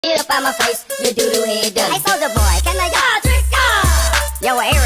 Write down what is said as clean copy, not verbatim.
Get up on my face, you doo-doo head done. Hey, Soulja Boy, can I drink? Yo,